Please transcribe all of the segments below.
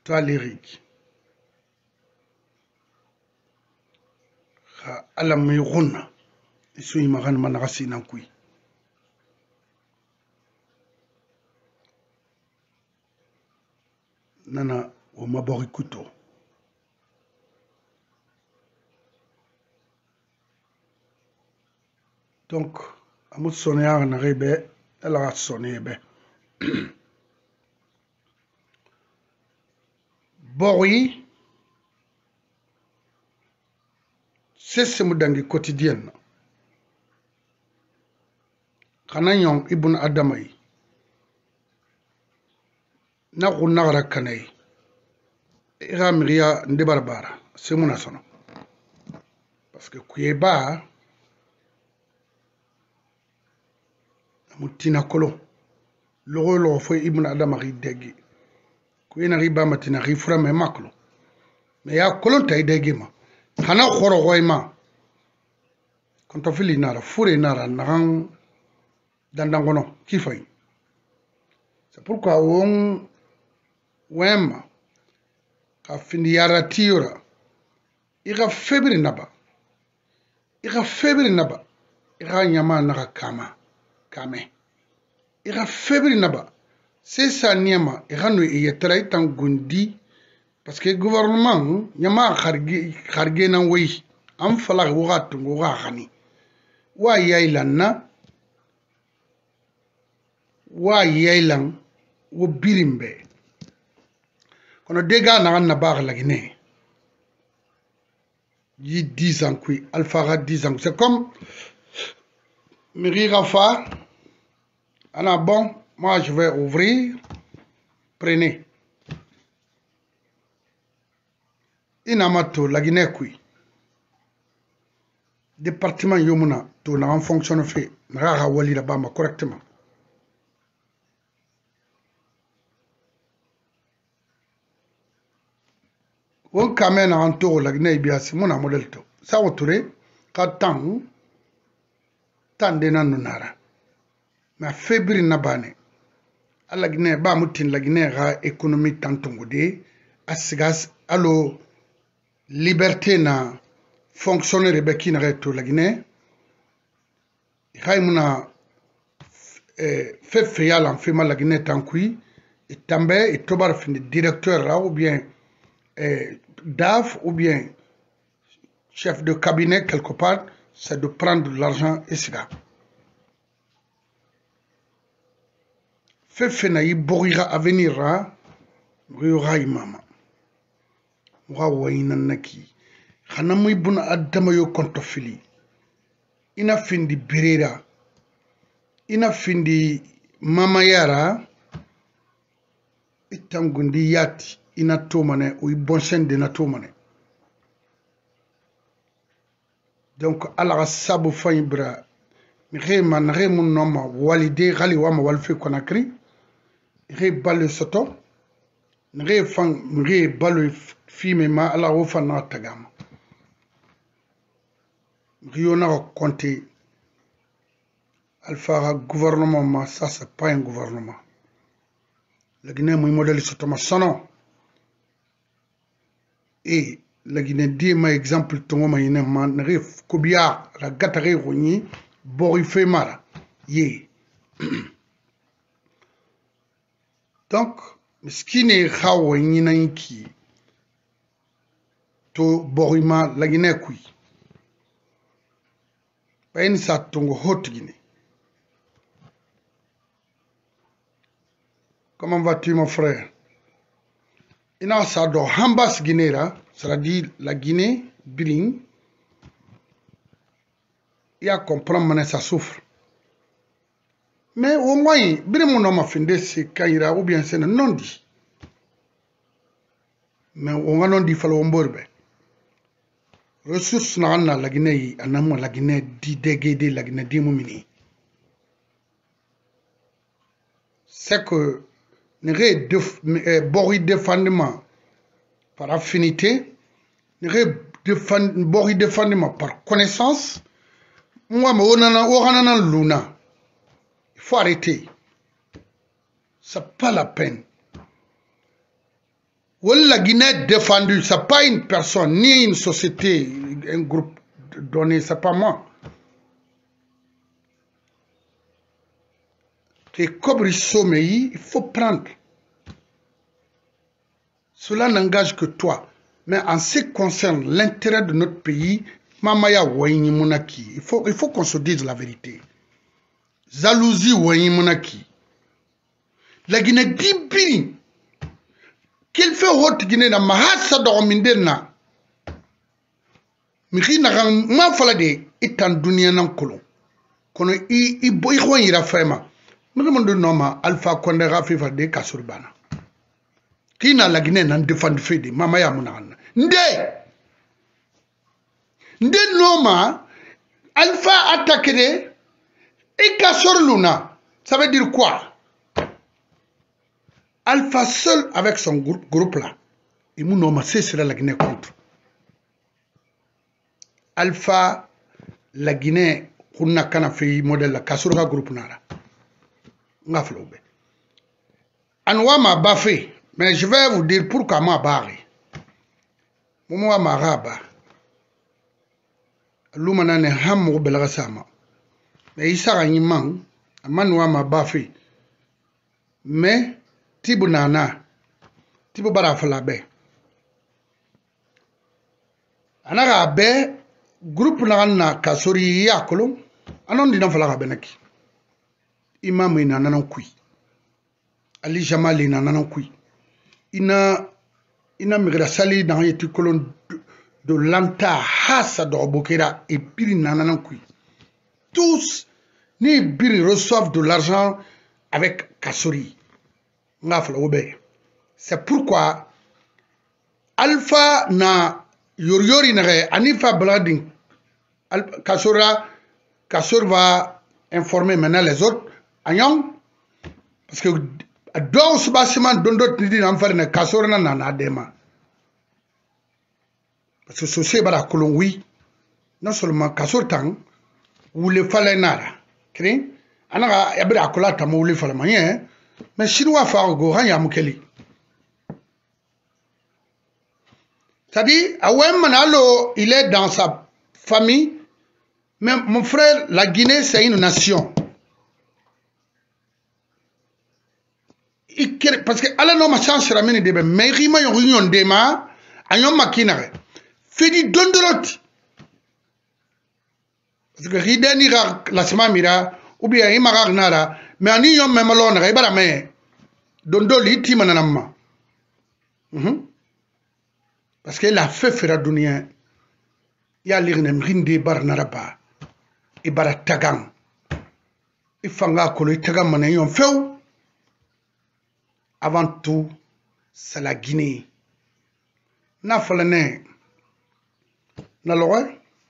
toi lyrique ala mi gonna isu imagan managasi nan kui nana o mabori kuto donc amut sonné na rebe ala sonné be bori c'est mudangi quotidienne kana yon ibn adamai na kunagara kanai ira miriya ndebarbara c'est mon sono parce que kuyeba mutina kolo logo fo ibn adamari degi kuyena riba matina rifura me maklo me ya kolon tay degi ma kana khoro goyma konto fili nara fure nara nagan dandangono kifay c'est pourquoi on wema ka findi yara tiora ira febri naba ira nyama naka kame ira febri naba c'est ça niema ira no yetra tan gundi parce que gouvernement nyama kharge nan way am fala wugatu nguga khani wa yailan wo birimbe kono dega na bar la Guinée yi 10 ans qui alpha 10 ans c'est comme Miri Rafa ana bon moi je vais ouvrir prenez inamato la Guinée qui département yomuna to na en fonction fait na wali la bama correctement on kamena anto la Guinée biasi mona model to sa woture ka tan de nanunara ma febri nabane ala Guinée ba mutin la Guinée ga économie tantongode asigas allo liberté na fonctionnaire be kina reto la Guinée khaymuna fefe yala fema la Guinée tankui itambe itobar fini directeur là ou bien DAF ou bien chef de cabinet quelque part, c'est de prendre l'argent et c'est là. Fait naï borira avenir ra riora imama. Wa wayna naki. Xana muy buna adama yo konto fili. Ina findi birera. Ina findi mama yara itangundi yati ina tomane ou bonsen de na tomane. Donc ala sabu faibra mi man mun noma walide gali wama walfi konakri re balu soto re fan re balu fime ma ala wo fana tagama riona compter alpha gouvernement ma ça c'est pas un gouvernement la Guinée muy modèle soto ma sono et la Guinée dit ma exemple tongo ma yene man ref kobia la gatare roni bori femara ye donc miskine khawo yina yiki to borima la Guinée kui pain sa tongo hot Guinée. Comment vas-tu mon frère? Ina sa do hambas Guinée là, c'est-à-dire la Guinée biling, il y a comprendre ça souffre. Mais au moins, bien mon homme a fini c'est Kaira ou bien c'est non dit. Mais on va non dit fallo omborbe. Ressources na la Guinée, anamo la Guinée di dégédé la Guinée di mumini. C'est que ne bori défendement par affinité, ne bori défendement par connaissance. Moi, on luna. Il faut arrêter. C'est pas la peine. La Guinée défendue, ce n'est pas une personne, ni une société, un groupe donné, ce n'est pas moi. Et comme sommet, il faut prendre. Cela n'engage que toi. Mais en ce qui concerne l'intérêt de notre pays, il faut qu'on se dise la vérité. Jalousie Wayne Monaki. La Guinée dit qu'il fait haute Guinée na mahasa dormindena. Miki na ma fala de itan dunia nan kolon. Kono i boy khwan ira fema. Nous noma Alpha Condé Rafifa de Kasurbana. Kina la Guinée nan défend fede mama ya munana. Nde noma Alpha attaqué et Kasur Luna. Ça veut dire quoi? Alpha seul avec son groupe là. Et mon nom c'est la Guinée contre. Alpha, la Guinée, on a qu'un fait modèle la Kassurga groupe nara. Ngaflobe. Anwa m'a baffé, mais je vais vous dire pourquoi m'a barré. Moi m'a raba. Lumana ne hamu belgasama. Mais il s'arrête man, manwa m'a baffé. Mais Tibu nana, Tibu barafalabe. Anaga be groupe na Kasuri yakolo anon dina fala benaki imam ina nanan kui Ali Jamal ina nanan kui ina migra sali dans yeti kolon de lanta hasa do bokera et biri nanan kui tous ni biri reçoivent de l'argent avec Kasuri ngafla obe. C'est pourquoi Alpha na Yori nare Anifa Blading Kasur va informer maintenant les autres Anyang parce que dans ce bâtiment d'autres dit en faire une Kasur na nadema parce que ce bara kolon oui non seulement Kasur tang ou le fallait nara kri anaga yabira akola tamu le fallait manye mais chinois fa go hanya mukeli. C'est-à-dire, Awem Manalo, il est dans sa famille. Mais mon frère, la Guinée, c'est une nation. Parce que, Allah n'a pas chance de ramener des bébés. Mais il y a une réunion de ma, il y a une maquinaire. Fait du don de l'autre. Parce que, il y a la semaine mira, ou bien il y a une nara, mais il y a une même l'on, il y a une don de l'autre, il y a une parce que la fait faire dunia ya lirnem rinde bar naraba e bara tagang e fanga ko le tagam mané yon few avant tout c'est la Guinée na falane na loy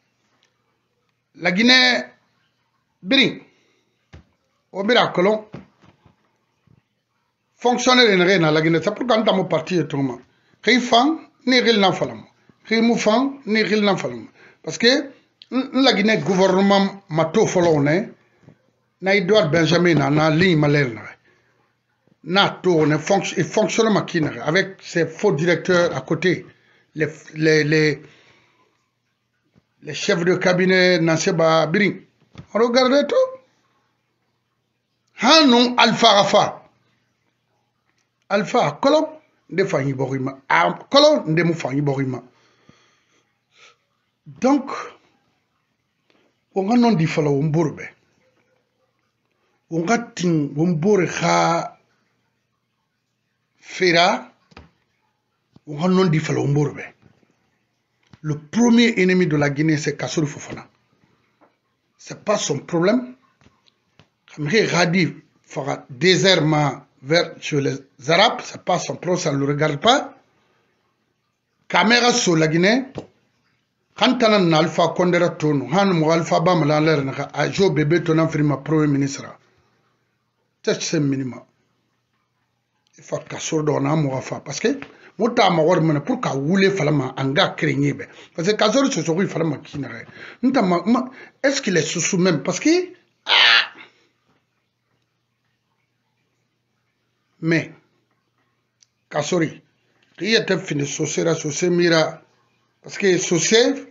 la Guinée biri o bira kolon fonctionnaire en rien la Guinée c'est pourquoi nous avons parti tout le monde Rifang ni ril na falam Rimufang ni ril na falam parce que la Guinée gouvernement mato folone na Edouard Benjamin na ligne malère na tourne fonctionne machine avec ses faux directeurs à côté les chefs de cabinet Nanseba Biring regardez tout hanon Alpha Colomb de fanyi borima kolo nde mu fanyi borima donc on nga non di fala womburbe on nga tin wombore kha fera on nga non di fala womburbe. Le premier ennemi de la Guinée c'est Kassory Fofana. C'est pas son problème. Khamri Radi fera désertement vers chez les Arabes, c'est pas son problème, ça ne le regarde pas. Caméra sur la Guinée, quand on a un Alpha Condé Tono, han mo Alpha Bam la l'air a jo bébé ton enfant premier ministre. C'est minimum. Il faut que Kassory donne mo afa parce que mota ma wor mena pour ka wule falama anga craigner be parce que Kassory se sori falama kinare. Est-ce qu'il est sous même parce que mais Kassory il y a des fini saucé mira parce que saucé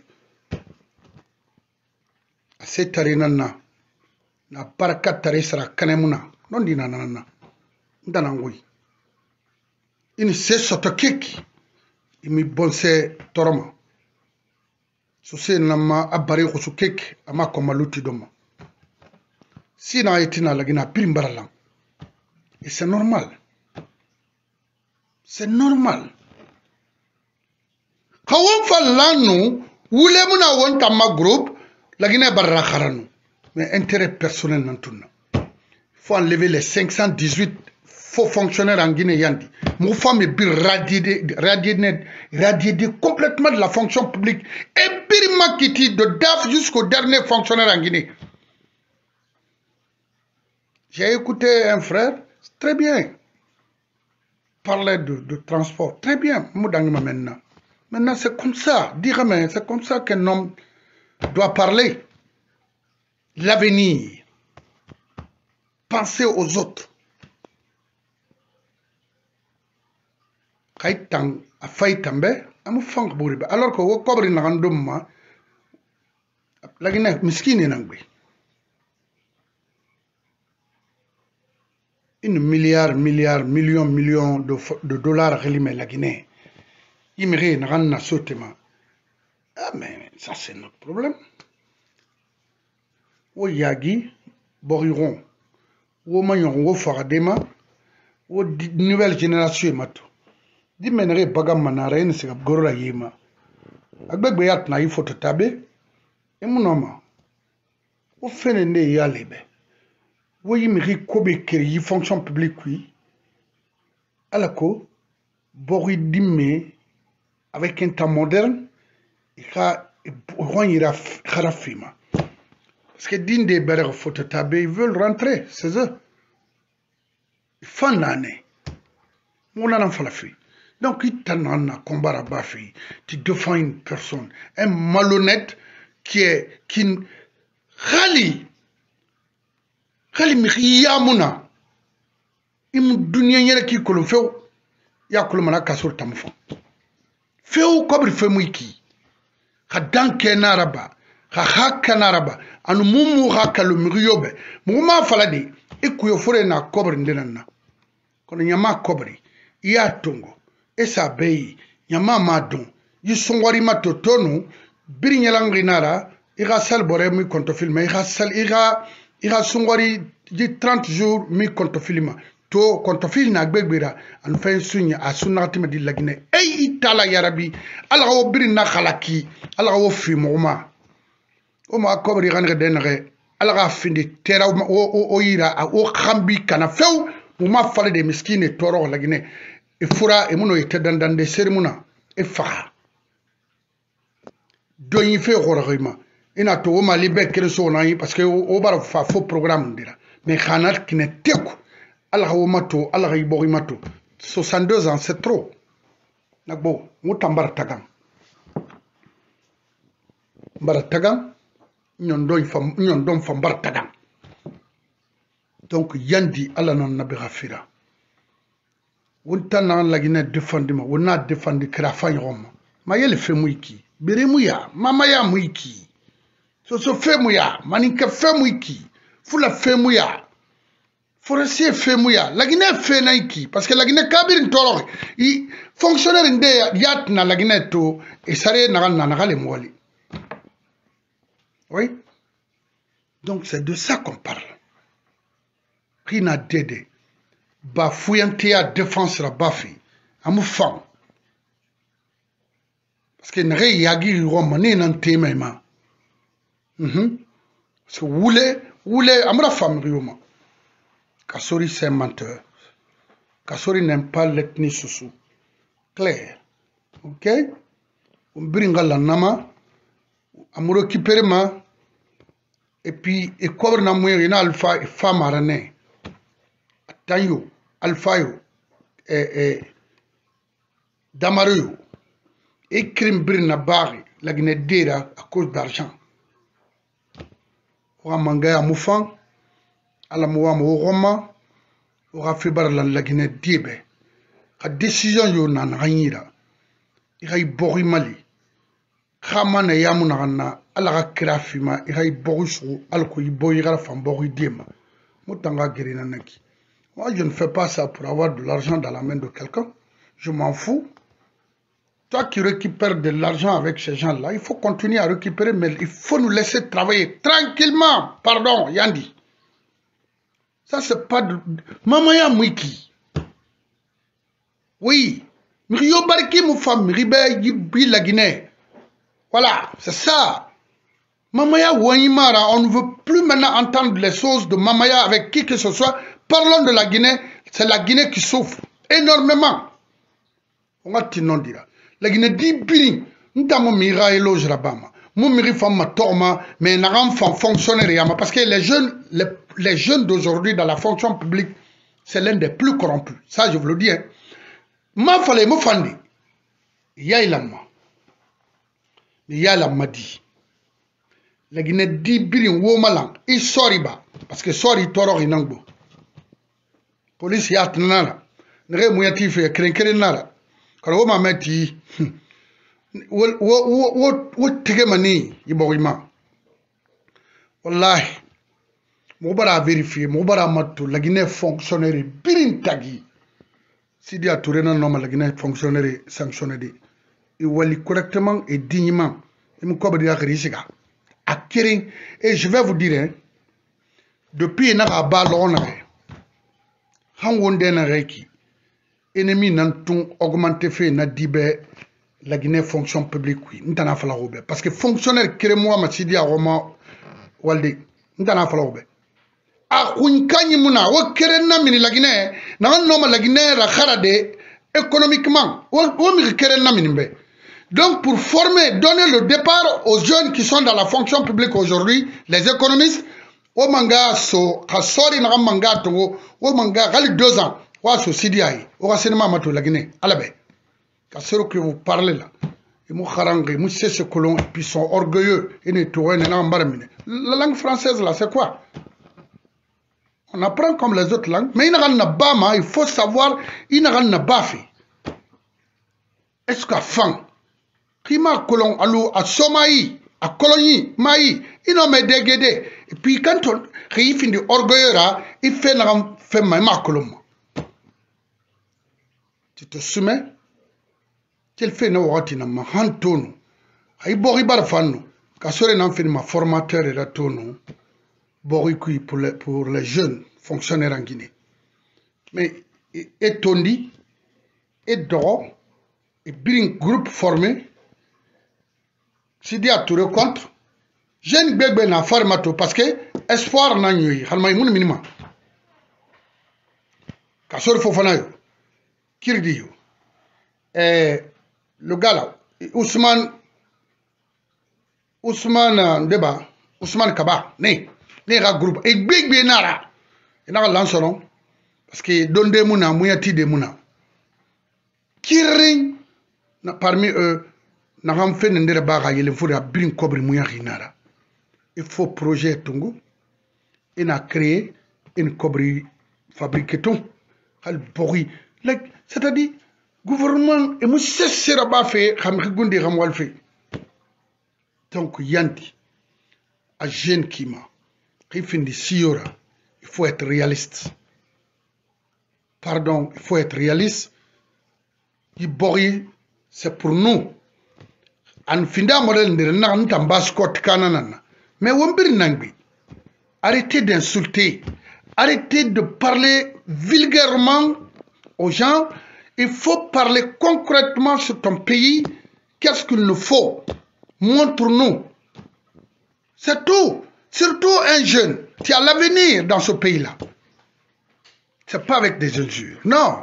c'est tarinana na baraka tare sara kanemuna non dina nana ndana ngui ini se soto keki imi bonse toroma saucé nama abari khusu keki ama komaluti doma sina etina lagina pirimbarala et c'est normal. C'est normal. Quand falanu wule muna wonta ma groupe la Guinée barra kharanu mais intérêt personnel nantuna. Il faut enlever les 518 faux fonctionnaires en Guinée yandi. Mon femme est radié complètement de la fonction publique et birima kiti de DAF jusqu'au dernier fonctionnaire en Guinée. J'ai écouté un frère, très bien. Parler de transport, très bien. Maintenant, c'est comme ça. C'est comme ça qu'un homme doit parler. L'avenir. Penser aux autres. Alors que vous cobrez la Guinée, miskine nangwe. Million de dollars relimé la Guinée. Il me n'a sautement. Ah, mais ça, c'est notre problème. Ou Yagi, Boriron, ou Magnon, ou Faradema, ou nouvelle génération, mato. Dimenere Bagam Manaren, c'est Gora Yema. Agbegbeat na il faut te taber. Et mon homme, ou Fenende Yalebe. Oui, il kobe keri fonction publique oui. Alako, Bori Dime, avec un temps moderne, il ira Kharafima. Parce que din des berres phototabés, ils veulent rentrer, c'est eux. Ils font l'année. Mon an falafi. Donc, il t'en a combat à Bafi. Tu défends une personne, un malhonnête qui rallie. Kali yamuna im dunya nyere ki kolon few ya kolomana kasur tamfon few kobri femuiki khadanke naraba khaka naraba anu mumu khakalu miriyobe muma faladi ikuyo fure na kobri ndenana kono nyama kobri ya tongo esa bei nyama madon yisongwari matotonu birinyalangi nara iga sal bore mi konto filme iga sungwari di 30 jours mi konto filma to konto fil na gbegbera an fen sunya asuna tima di lagine ay itala yarabi ala wo birin na khalaki ala wo fi moma o ma kobri gan denre ala ga findi tera o yira o khambi kana few mo ma fale de miskine toro lagine e fura e muno itedandande sermuna e fa doyi fe khorima ina to o mali be kreso na yi parce que o bar fa faux programme dira mais khanat kine teku ala o mato ala yi bori mato 62 ans c'est trop nakbo mutambar tagam bar tagam nyon don fam bar tagam donc yandi ala non nabi ghafira wonta nan lagina defendima wona defendi kra fanyom ma yele fe muiki bere muya mama ya muiki so femuya maninka femuiki fula femuya forestier femuya lagine fe naiki parce que lagine kabir toro i fonctionnaire inde yat na lagine to e sare na gale mwali oui donc c'est de ça qu'on parle rina dede ba fuyantia défense la bafi amu fam parce que nare yagi romane nan temema parce que Woulé, Amra femme Rioma. Kassori c'est un menteur. Kassori n'aime pas l'ethnie Soussou. Claire. Ok? On bringa la nama. Amuro kiperema. Et puis, et quoi na mouye ina alpha et femme arane. Tanyo, alpha yo. Damario. Et crime brina bari. La Guinée dira à cause d'argent. Ora mangaya mufan ala muwa mo roma ora fibar la Guinée dibe ka décision yo na nganyira iray bori mali khama na yamu na na ala ka krafima iray bori su alko iboy gara fam bori dema mutanga gerina naki. Moi je ne fais pas ça pour avoir de l'argent dans la main de quelqu'un, je m'en fous. Toi qui récupères de l'argent avec ces gens-là, il faut continuer à récupérer, mais il faut nous laisser travailler tranquillement. Pardon, Yandi. Ça, c'est pas de... Mamaya Mwiki. Oui. Miriyo Bariki Moufam, Miribe Yibi la Guinée. Voilà, c'est ça. Mamaya Wanyimara, on ne veut plus maintenant entendre les choses de Mamaya avec qui que ce soit. Parlons de la Guinée, c'est la Guinée qui souffre énormément. On va t'y non dire. La Guinée dit bien, nous avons mira et loge rabama. Mon miri femme torma, mais n'avons pas fonctionnaire parce que les jeunes d'aujourd'hui dans la fonction publique, c'est l'un des plus corrompus. Ça, je vous le dis. Hein. Ma fallait me fandi. Yailama. Yailama dit. La Guinée dit bien, womalang, il soriba. Parce que sori toro inangbo. Police yat nana. Nere mouyati fait craquer nara. Quand on m'a dit, what take money, Iborima. Wallahi, Moubara vérifié, Moubara matou, la Guinée fonctionnaire, birin tagi. Si dia tourena normal, la Guinée fonctionnaire sanctionné. Il wali correctement et dignement. Il me cobre de la risika. À Kering, et je vais vous dire, hein, depuis un an à Balonare, Hangwondena Reiki. Ennemi n'ont augmenté fait na dibe la Guinée fonction publique oui n'tana fala robe parce que fonctionnaire crémois ma sidi a Roma walde n'tana fala robe a kunkanyi muna wo kerenna mini la Guinée na no ma la Guinée ra kharade économiquement wo mi kerenna mini be. Donc pour former donner le départ aux jeunes qui sont dans la fonction publique aujourd'hui les économistes au manga so kasori na manga to wo manga gali 2 ans. Waso Sidiaï, au cinéma matou la Guinée, à la baie. Car ceux que vous parlez là, ils m'ont harangé, ils savent ce que l'on et puis sont orgueilleux, et ne tournent la langue française là, c'est quoi? On apprend comme les autres langues, mais il faut savoir, il n'a pas baffé. Est-ce qu'à fin, qui m'a colon à Somaï, à Colonie, Maï, il n'a pas déguédé. Et puis quand on finit orgueilleux là, il fait ma colombe. Tu te soumets, tu fais no watina ma hantono. Ay bori barfano, kasore n'en fait ma formateur et la tono. Bori pour les jeunes fonctionnaires en Guinée. Mais et Tondi, et Doro, et Bring groupe formé, si dia tu rencontres, jeune bébé na formato parce que espoir n'a n'y halma imun minima. Kasore fofanayo. Kirdiyo. Le gars là, Ousmane Deba, Ousmane Kaba, les groupe, et big benara, et n'a lanceron, parce que donne des mouna, mouyati des mouna. Kiring, parmi eux, n'a pas fait n'endere baga, il faut à bien cobri mouyarinara. Il faut projet Tungu, et a créé une cobri fabriquée tout, al bori. C'est-à-dire, gouvernement, et moi, c'est ce que fait, donc, Yanti, à jeune qui m'a, il faut être réaliste. Pardon, il faut être réaliste. C'est pour nous. En fin de modèle, mais arrêtez d'insulter, arrêtez de parler vulgairement aux gens. Il faut parler concrètement sur ton pays. Qu'est-ce qu'il nous faut? Montre-nous. C'est tout. Surtout un jeune qui a l'avenir dans ce pays-là. C'est pas avec des injures. Non.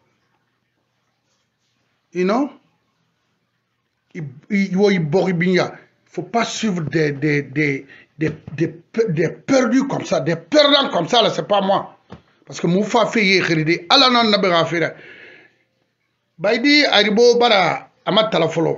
You know? Il ne faut pas suivre des perdus comme ça. Des perdants comme ça, là, c'est pas moi. Parce que Moufa fait yékhiridi. Allah nan nabera faire. Baidi aribo bara amatala folo.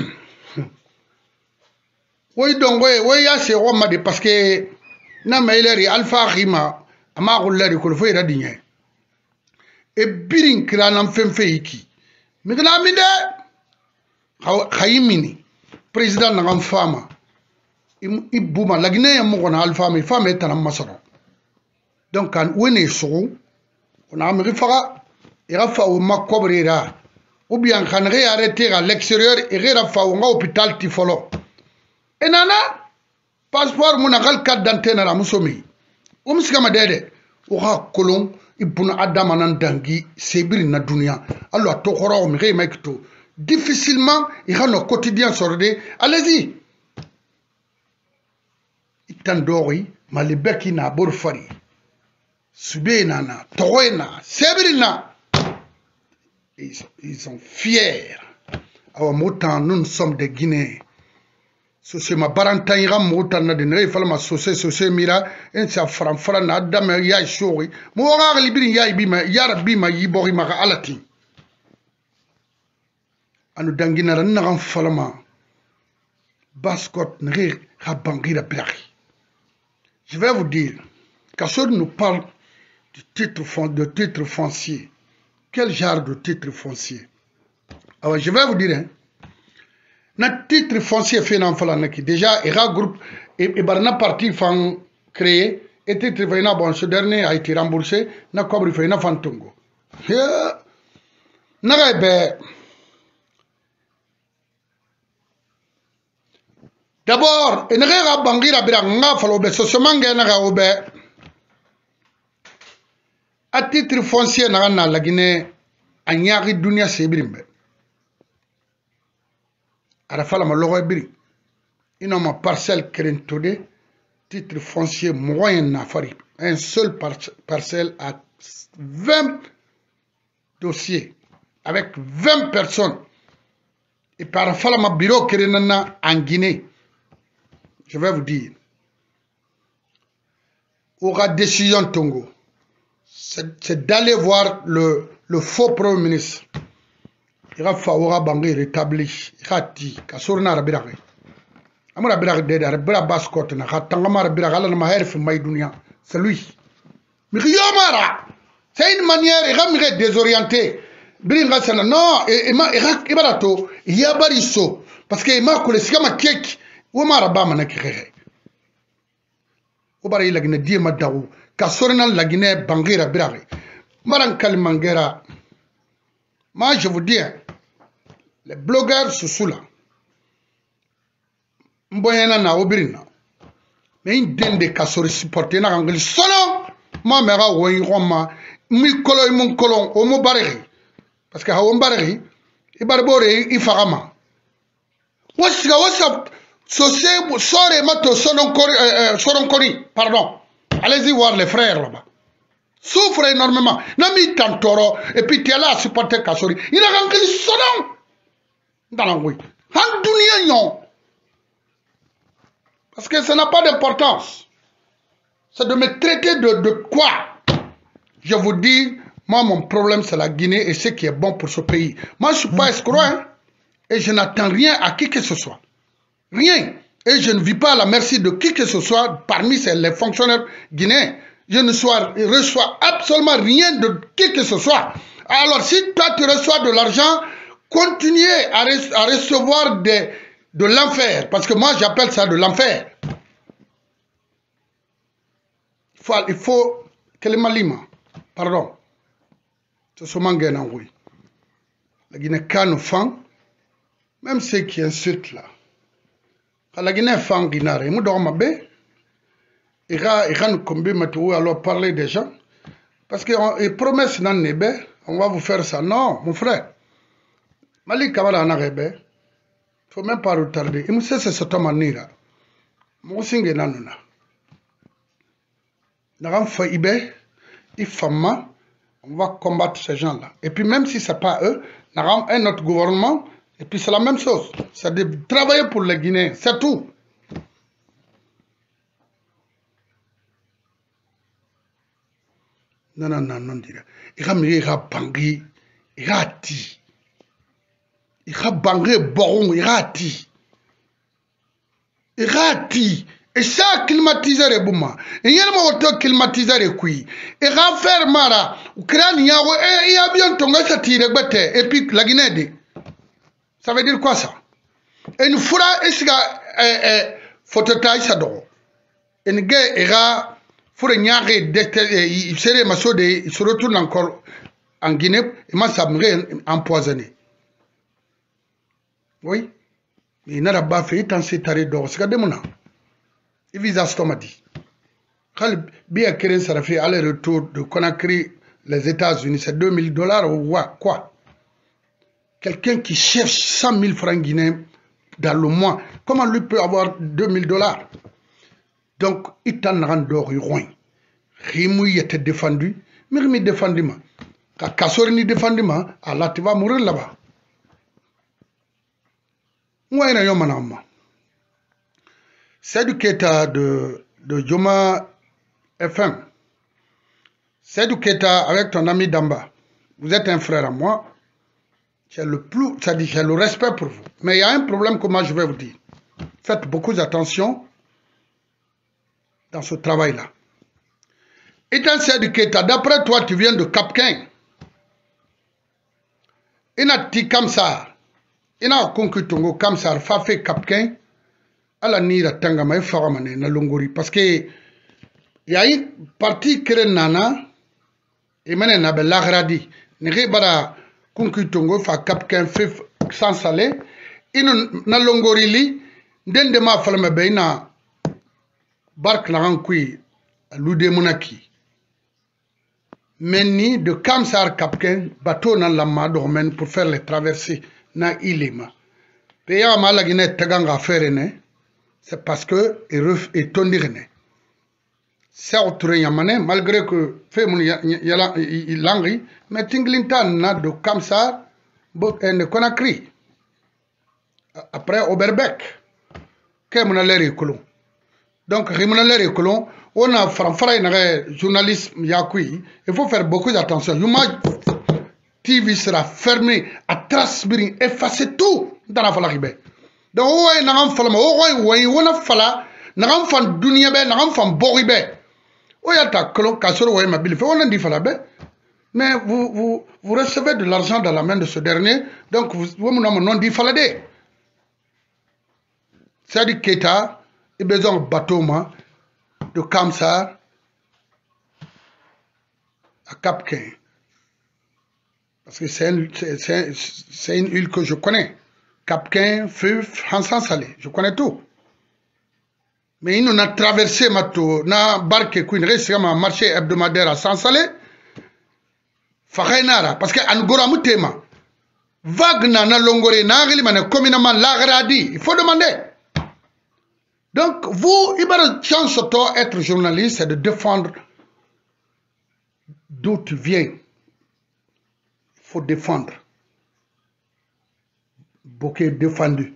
Oui donc oui ya c'est Roma parce que na maileri alpha rima ama gulleri ko fo ira dinye. e birin kiranam femfe iki migna minde khayimini président na ngam fama ibuma lagne ya mo na alfama fama etanam masoro donc kan woni so on a mi faga irafa o makobrira ou bien kan arrêter à l'extérieur et irafa o hôpital ti folo enana passeport mon agal carte d'identité na musomi sikama dede o ha kolon ibuna adama nan dangi sebiri na dunia allo to khoro mi re makito difficilement il y a nos quotidiens sordés allez-y itandori malibeki na borfari subena na toena sebirina ils sont fiers awa motan nous sommes des Guinéens c'est ma barantayra motan na de fala ma sosé mira en sa franfra na adam ya shori mo ga libiri ya bima ya rabbi ma yibori ma alati anu dangina ran na falama bascot nri rabangira berry. Je vais vous dire, Kassor nous parle de titre foncier. Quel genre de titre foncier? Alors, je vais vous dire, notre titre foncier fait déjà, il y a un groupe, et barna parti fan créé, et titre foncier, bon, ce dernier a été remboursé, n'a pas fait un fantongo. D'abord, il y a un bangira biranga falobe sosomange na obe à titre foncier na la Guinée a nyari dunia sebrimbe ara fala ma logo biri ina ma parcelle krentode titre foncier moyen na fari un seul parcelle à 20 dossiers avec 20 personnes et par fala ma bureau krenana en Guinée. Je vais vous dire, aura décision Tongo, c'est d'aller voir le faux premier ministre. Il va falloir bangi rétabli, il va dire, Kassorna rabirare. Amara rabirare de rabira bascote na katangama rabirare la maher fi maïdunia. C'est lui. Mais Yomara, c'est une manière, il va me désorienter. Biringa sana non, il barato, il y a bariso parce que il m'a collé c'est comme un cake. Ou marabama na kéré ou bari la Guinée die madaou Kassorna la Guinée bangira birare maran kalimangera. Moi je vous dis les blogueurs sous là mboyena na obirina mais une dende Kassori supporter na ngeli solo ma mera woyi roma mi kolo mon kolon o mo bari parce que hawo bari e barbore i fagama what's pardon. Allez-y voir les frères là-bas. Souffre énormément. Nami Tantoro, et puis tu es là à supporter Kassori. Il a rempli son nom. Dans l'angoisse. Parce que ça n'a pas d'importance. C'est de me traiter de quoi? Je vous dis, moi, mon problème, c'est la Guinée et ce qui est bon pour ce pays. Moi, je ne suis pas escroc, hein, et je n'attends rien à qui que ce soit. Rien. Et je ne vis pas à la merci de qui que ce soit parmi les fonctionnaires guinéens. Je ne reçois absolument rien de qui que ce soit. Alors, si toi, tu reçois de l'argent, continuez à recevoir de l'enfer. Parce que moi, j'appelle ça de l'enfer. Il faut... Pardon. C'est ce mangue oui. La Guinée canne fan, même ceux qui insultent là. La Guinée fan guinare, nous dormons bien. Il va nous combler maintenant alors parler des gens. Parce que promesse n'en est pas, on va vous faire ça. Non, mon frère. Mali Kamara en arrêt, il ne faut même pas retarder. Et moi, c'est ce temps là. Moi, c'est ce nanuna. N'avons fait ibé, il fama, on va combattre ces gens-là. Et puis même si ce n'est pas eux, nous avons un autre gouvernement. Et puis c'est la même chose. C'est de travailler pour les Guinéens. C'est tout. Non, non, non, non. Il va bangé. Il va ti. Il va bangé boron. Il va ti. Il va ti. Et ça, climatiseur est bouma. Et il y a un auto climatiseur est qui. Et raffaire mara, crâne yago, et il y a bien ton gars ça tire, et puis la Guinée. Ça veut dire quoi ça? Et une fois, est-ce que phototaille ça dort? Et une gars, faut il serait massode, il se retourne encore en Guinée, et moi ça me empoisonné. Oui? Il n'a pas fait tant c'est taré d'or, c'est que des mona. Il vise à stomati. Quand bien Kéren ça fait aller-retour de Conakry, les États-Unis, c'est $2000 ou quoi? Quelqu'un qui cherche 100 000 francs guinéens dans le mois, comment lui peut avoir $2000? Donc, il t'en rend d'or, il rogne. Rimouille était défendu, mais il défendu. Quand Kassori ni défendu, Allah, tu vas mourir là-bas. Moi, il y a un C'est du Keita de Joma FM. C'est du Keita avec ton ami Damba. Vous êtes un frère à moi. J'ai le plus, c'est-à-dire j'ai le respect pour vous. Mais il y a un problème que moi je vais vous dire. Faites beaucoup d'attention dans ce travail-là. Et dans cette Keita, d'après toi, tu viens de Cap-Quin. Il a dit comme ça. Il a conquis Tongo comme ça. Fafé Cap-Quin. Ala nira tangama e fagamane na longori parce que il y a une partie qui nana et mena na belagradi ni rebara kunki tongo fa Cap-Quin fait sans salé ino na longori li ndende ma falama be na bark la rankui lude monaki menni de Kamsar Cap-Quin bateau na lamma dormen pour faire les traversées na ilema pe ya mala gine taganga faire ne. C'est parce que il est tondirné. C'est autre yamane malgré que fait mon langri mais tinglintan na de Kamsar de Conakry après Oberbeck que mon aller colon donc mon aller colon on a franfray na journaliste yakui il faut faire beaucoup d'attention Yuma TV sera fermé à transférer effacer tout dans la falaribe. Donc, on n'a pas fala, n'a pas dunia be, n'a pas boribe. On y a ta colon, casseur, on a bilifé, on a dit fala be. Mais vous recevez de l'argent dans la main de ce dernier, donc vous n'avez dit fala de. C'est-à-dire Keita, il a besoin de bateau de Kamsar à Cap-Quin. Parce que c'est une île que je connais. Cap-Quin, Fuf, Hansan Salé, je connais tout. Mais il nous a traversé na barque qui reste un marché hebdomadaire à Sansalé. Farenara, parce que Angora Mutema, Wagner na Longoré, Nagli, man communément l'agradi. Il faut demander. Donc, vous, il y a une chance d'être journaliste, c'est de défendre d'où tu viens. Il faut défendre. Bokeh défendu.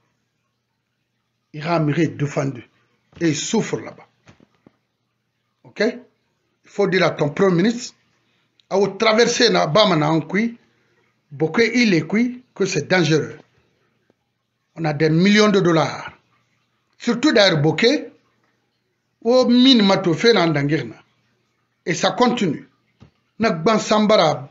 Iramire défendu. Et il souffre là-bas. Ok? Il faut dire à ton premier ministre, à vous traverser na Bamana en kui, Bokeh il est kui, que c'est dangereux. On a des millions de dollars. Surtout d'ailleurs Bokeh, au minimum to fait dans Dangirna. Et ça continue. Nak ban sambara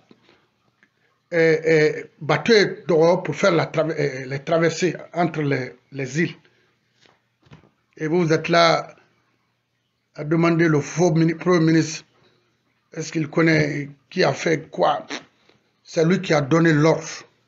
bateau d'or pour faire les traversées entre les îles. Et vous êtes là à demander le faux Premier ministre, est-ce qu'il connaît qui a fait quoi? C'est lui qui a donné l'ordre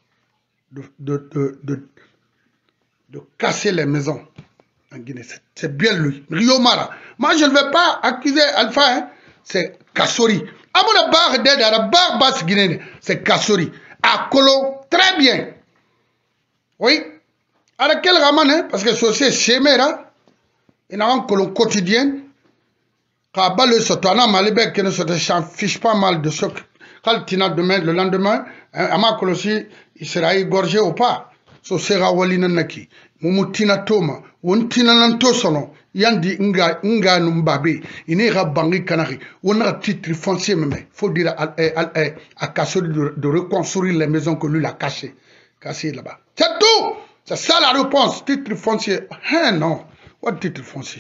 de casser les maisons en Guinée. C'est bien lui. Rio Mara. Moi, je ne vais pas accuser Alpha, hein. C'est Kassori. À mon barre d'aide à la barre basse guinéenne, c'est Kassori. À Kolo, très bien. Oui. À laquelle ramane, hein? Parce que c'est Chemera, il y a un colon quotidien. Quand le sotana malibek qui ne se fiche pas mal de ce quand demain, le lendemain, à ma colonie, il sera égorgé ou pas. So sera walina naki. Mumutina toma, wuntina nantosono. Yandi nga numbabe, inera bangi kanari, on a titre foncier même. Faut dire à Kassori de reconstruire les maisons que lui l'a cachées là-bas. C'est tout. C'est ça la réponse. Titre foncier. Hein, non. What titre foncier?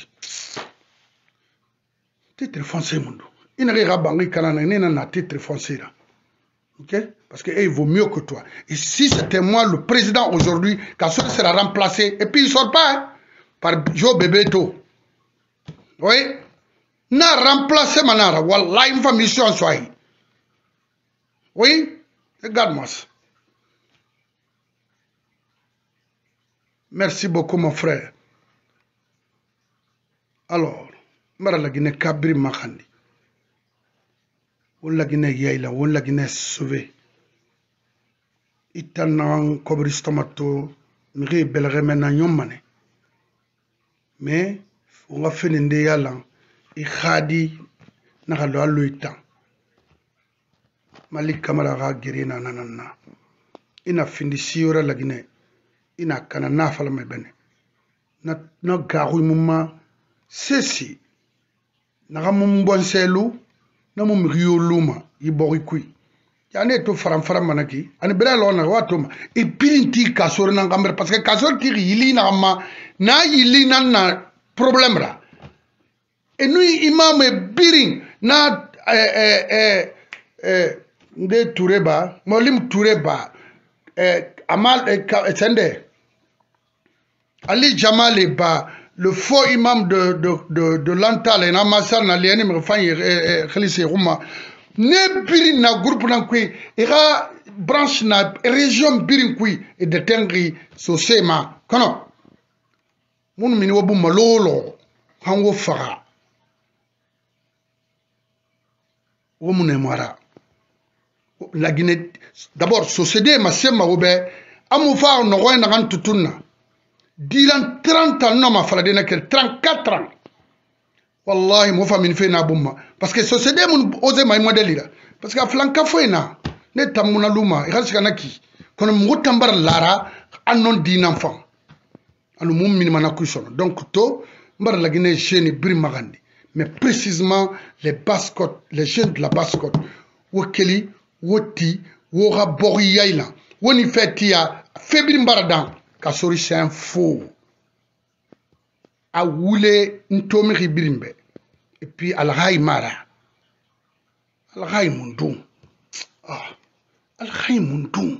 Titre foncier, mon dos. Il n'y a pas de titre foncier là. Ok? Parce qu'il vaut mieux que toi. Et si c'était moi le président aujourd'hui, Kassori sera remplacé. Et puis il ne sort pas hein, par Joe Bebeto. Oui? N'a remplacé Manara. Wallah, une femme mission en Swahili. Oui? Regarde-moi ça. Merci beaucoup, mon frère. Alors, Mara la Guinée Kabri Makhandi. On la Guinée Yaila, on la Guinée sauvé. Itanan Kobri Stomato, Miri Belremena Yomane. Mais, on va faire une déyalan. Ikhadi, Nakalo Aluitan. Malik Kamara Girina Nanana. Ina findi siora la Guinée. Ina kanana fala mebene. Na garu mumma. Ceci, n'a mon selu, n'a mon rio luma, y boricui. Y'en to faram manaki, and brelon na watoma, et pirinti kasor na gamber, parce que kasor tiri yili na ma, na yili na problème là. Et nous, imam biring, na de Toureba, molim Toureba, Amal Sende, Ali Jamal ba. Le faux imam de l'Antal et Namassar n'a rien me faire Khalisi Rouma. Ne birin na groupe na kui, ira branche na région birin kui et de tengri so sema. Kono. Mon mini wabu malolo hango fara. Womune mara. La Guinée d'abord société ma sema obe amufa no roy na kan tutuna. Dilan 30 ans, non, ma frère, 34 ans. Wallahi, mon famille fait na bouma. Parce que ce CD, mon ose ma modèle. Parce que flanka foi na, ne tamuna luma, et raskanaki. Quand on tambar lara, anon din enfant. Anu mum minimana kushon. Donc, to, mbar la Guinée, jeune brimagandi. Mais précisément, les basse-côtes, les jeunes de la basse-côte. Wokeli, woti, wora bori yaila. Woni fetia, febri mbaradan. Kassori c'est un faux. A woulé ntomi ribirimbe. Et puis al-Ghai Mara. Al-Ghai Mundou. Ah. Al-Ghai Mundou.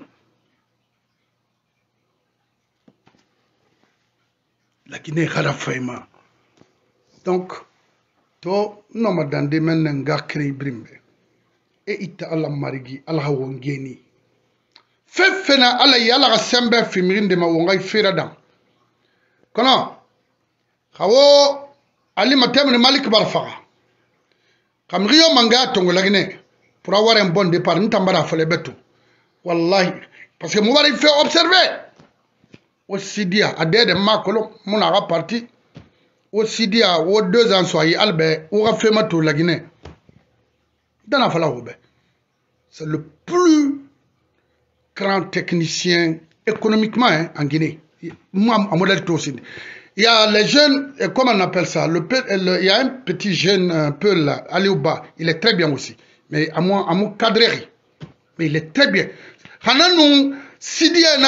La Guinée Kharafaima. Donc, to non madande men nga kri brimbe. Et ita Allah marigi Allah wongeni. Fefena ala yala ga sembe fimirinde ma wongai firadan kono khawo ali matemne malik barfaga kam riyo manga tongo lagine pour avoir un bon départ ntambara fale betu wallahi parce que mouari fait observer aussi dia adede makolo mona ga parti aussi dia o 2 ans soyi albe o ga fait matou lagine dana fala hobe c'est le plus grand technicien économiquement hein, en Guinée. Moi, en modèle aussi. Il y a les jeunes, comment on appelle ça, il y a un petit jeune un peu là, Aliouba, il est très bien aussi. Mais à mon cadrerie. Mais il est très bien. Hananou, Sidia,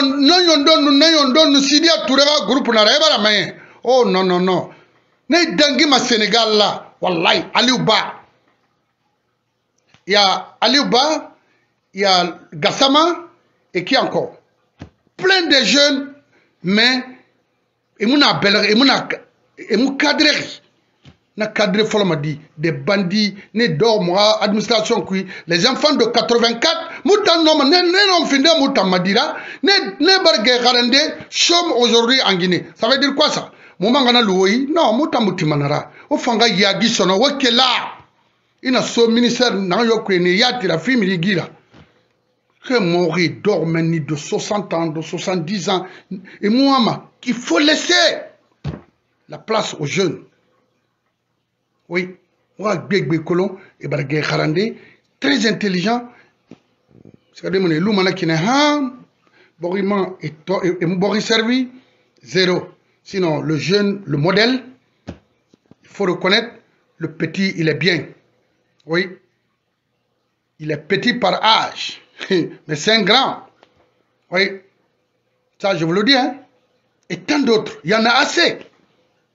non, Sidia, Tourera, groupe, oh non, non, non. Ne dengue ma Sénégal là, wallahi, Aliouba. Il y a Aliouba, il y a Gassama et qui encore? Plein de jeunes, mais il y a cadrerie. Na cadre folma dit des bandits ne dormoir administration qui les enfants de 84 moutan non ne finde moutan madira ne bargue garande chôme aujourd'hui en Guinée. Ça veut dire quoi ça? Moment ngana louoi non moutan mutimanara o fanga yagi sono wakela ina so ministère na yokweni yati la fimi gira que mourir dormeni de 60 ans de 70 ans et moi il faut laisser la place aux jeunes. Oui, moi, Beg Colon et Bargué Kharandé, très intelligent. C'est-à-dire que l'homme qui n'est pas Boriman et Boris servi, zéro. Sinon, le jeune, le modèle, il faut reconnaître, le petit, il est bien. Oui, il est petit par âge, mais c'est un grand. Oui, ça je vous le dis. Hein? Et tant d'autres, il y en a assez.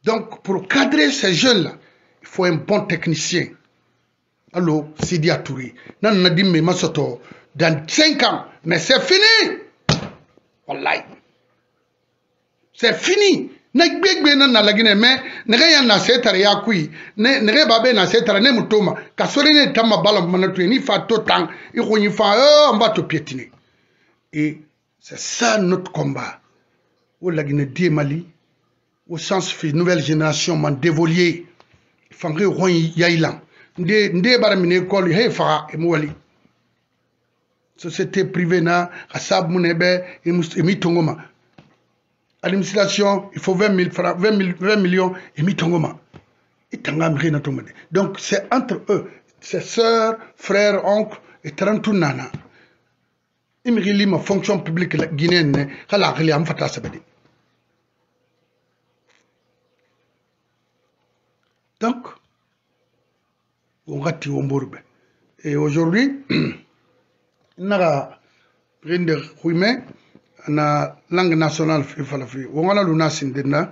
Donc, pour cadrer ces jeunes-là, il faut un bon technicien. Allô, Sidi Atouri. Nan Nadim Masoto, dans 5 ans, mais c'est fini. Wallahi. C'est fini. Nek begbe na lagine mais nega ya na setare ya kui nega babe na setare ne mutoma ka sore ne tama bala manatu ni fa to tang i ko ni fa on va te piétiner. Et c'est ça notre combat. Au lagine die Mali au sens fait nouvelle génération man dévolier fangé ron yailan nde baramine école he fa e mwali société privée na hasab munebe e mitongoma. Administration, il faut 20 millions et mitongoma. Donc c'est entre eux, ses sœurs, frères, oncles et 30 nana. Imri ma fonction publique guinéenne, donc, on rate Wombourbe. Et aujourd'hui, il y a Rinder Huime. Na langue nationale fi falafi wongala luna sindina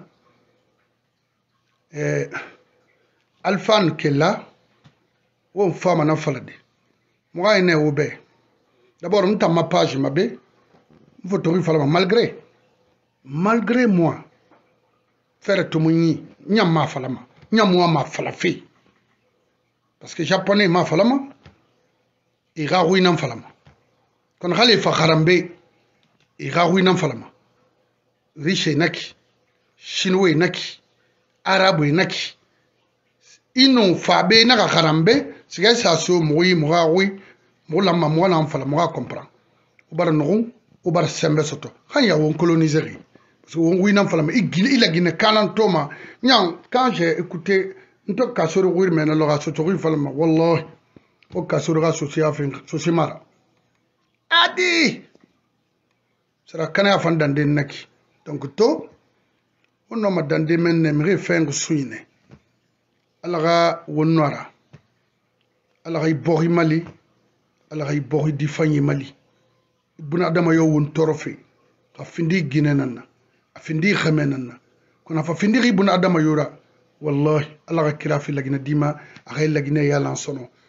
alfan kella won fama na falade mo ay ne wobe d'abord on ma page mabe photo falama malgré moi faire tout muni nyam ma falama nyam moi ma falafi parce que japonais ma falama et rarouina falama kon khalifa kharambe Iraoui nan falama riche naki chinois naki arabe naki ino fabe naka karambe siga sa so moyi morawi molama mola fala mo comprend o bar no o bar sembe soto kan ya won coloniser parce que won wi nan falama il a guiné kanan toma nyang quand j'ai écouté nto kasoro wir mena lo soto wi falama wallahi o kasoro ga socia fin socimara adi sera kana fan dande naki donc to onno ma dande men ne mi feng suine alaga wonora alaga ibori Mali alaga ibori difanyi Mali buna adama yo won torofe ka findi ginenana afindi khamenana kuna fa findi buna adama yora wallahi alaga kirafi lagina dima akhay lagina yalan sono